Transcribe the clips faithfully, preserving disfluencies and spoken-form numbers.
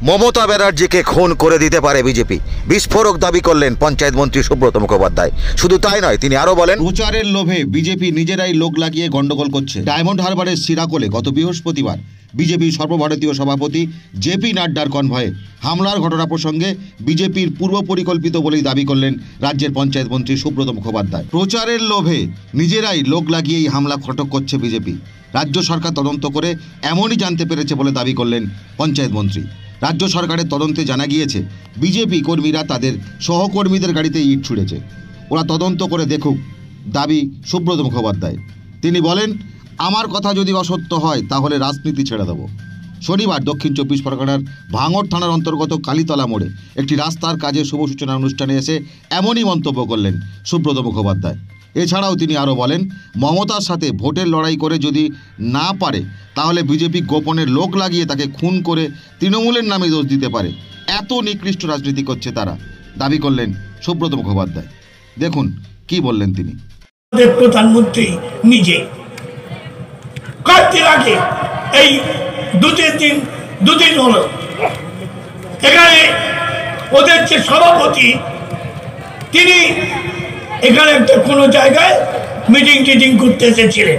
মমতা ব্যানার্জিকে খুন করে দিতে পারে বিজেপি, বিস্ফোরক দাবি করলেন পঞ্চায়েত মন্ত্রী সুব্রত মুখোপাধ্যায়। শুধু তাই নয়, তিনি আরও বলেন, প্রচারের লোভে বিজেপি নিজেরাই লোক লাগিয়ে গন্ডগোল করছে। ডায়মন্ড হারবারের সিরাকোলে গত বৃহস্পতিবার বিজেপির সর্বভারতীয় সভাপতি জেপি নাড্ডার কনভয়ে হামলার ঘটনা প্রসঙ্গে বিজেপির পূর্ব পরিকল্পিত বলেই দাবি করলেন রাজ্যের পঞ্চায়েত মন্ত্রী সুব্রত মুখোপাধ্যায়। প্রচারের লোভে নিজেরাই লোক লাগিয়েই হামলা ঘটক করছে বিজেপি। রাজ্য সরকার তদন্ত করে এমনই জানতে পেরেছে বলে দাবি করলেন পঞ্চায়েত মন্ত্রী। রাজ্য সরকারের তদন্তে জানা গিয়েছে বিজেপি কর্মীরা তাদের সহকর্মীদের গাড়িতে ইট ছুঁড়েছে। ওরা তদন্ত করে দেখুক, দাবি সুব্রত মুখোপাধ্যায়। তিনি বলেন, আমার কথা যদি অসত্য হয় তাহলে রাজনীতি ছেড়ে দেব। শনিবার দক্ষিণ চব্বিশ পরগনার ভাঙড় থানার অন্তর্গত কালীতলা মোড়ে একটি রাস্তার কাজে শুভ সূচনা অনুষ্ঠানে এসে এমনই মন্তব্য করলেন সুব্রত মুখোপাধ্যায়। এছাড়াও তিনি আরও বলেন, মমতার সাথে ভোটের লড়াই করে যদি না পারে তাহলে বিজেপি গোপনের লোক লাগিয়ে তাকে খুন করে তৃণমূলের নামে দোষ দিতে পারে। এত নিকৃষ্ট রাজনীতি করছে তারা, দাবি করলেন সুব্রত মুখোপাধ্যায়। দেখুন কি বললেন তিনি। প্রধানমন্ত্রী নিজে কয়েকদিন আগে, এই দু তিন দিন দুদিন হলো, এখানে ওদের যে সভাপতি তিনি এখানে একটা কোনো জায়গায় মিটিং টিটিং করতে এসেছিলেন।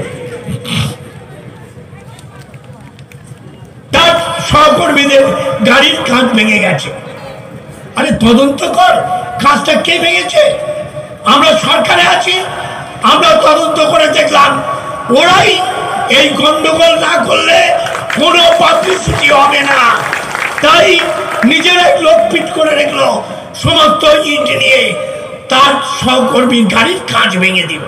তার সহকর্মীদের গাড়ির কাঁচ ভেঙে গেছে। আরে তদন্ত কর, কাঁচটা কে ভেঙেছে? আমরা সরকারে আছি, আমরা তদন্ত করে দেখলাম ওরাই। এই গন্ডগোল না করলে কোনো পাবলিসিটি হবে না, তাই নিজেরাই লোক পিট করে রেখলো, সমস্ত ইট নিয়ে তার সহকর্মীর গাড়ির কাঁচ ভেঙে দিল।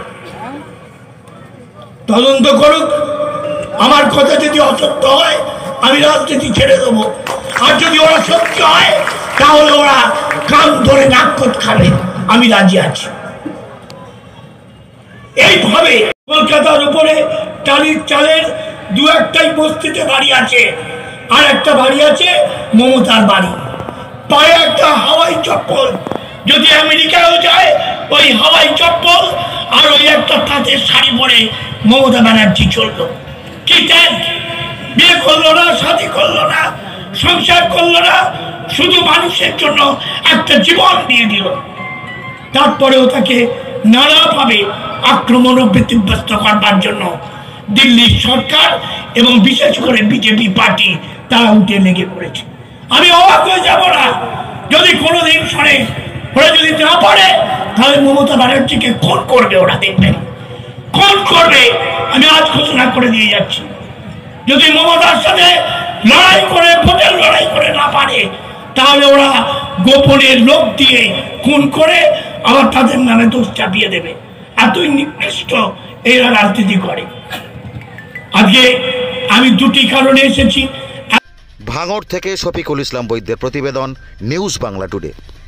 তদন্ত করুক। আমার কথা যদি অসত্য হয় আমি রাজনীতি ছেড়ে দেবো, আর যদি ওরা সত্য হয় তাহলে ওরা কান ধরে নাকট খাবে, আমি রাজি আছি। এইভাবে কলকাতার উপরে টালির চালের দু একটাই বস্তিতে বাড়ি আছে, আর একটা বাড়ি আছে মমতার বাড়ি। পায়ে একটা হাওয়াই চপ্পল, যদি আমেরিকায়ও যায় ওই হাওয়াই চপ্পল আর ওই একটা তাঁতের শাড়ি পরে মমতা ব্যানার্জি চললো। কি দেন? বিয়ে করলো না, শাদী করলো না, সংসার করলো না, শুধু মানুষের জন্য একটা জীবন দিয়ে দিল। তারপরেও তাকে নানাভাবে আক্রমণ ও ব্যতিব্যস্ত করবার জন্য দিল্লির সরকার এবং বিশেষ করে বিজেপি পার্টি তারা উঠে লেগে পড়েছে। আমি অবাক হয়ে যাব না যদি কোনোদিন শোনে ওরা যদি না পারে তাহলে মমতা ব্যানার্জিকে খুন করবে। ওরা দেখবেন খুন করবে, আমি আজ ঘোষণা করে দিয়ে যাচ্ছি। যদি মমতার সাথে লড়াই করে ভোটের লড়াই করে না পারে তাহলে ওরা গোপনের লোক দিয়ে খুন করে আবার তাদের নামে দোষ চাপিয়ে দেবে। এতই নিকৃষ্ট এরা রাজনীতি করে। আজকে আমি দুটি কারণে এসেছি। ভাঙড় থেকে শফিকুল ইসলাম বৈদ্যের প্রতিবেদন, নিউজ বাংলা টুডে।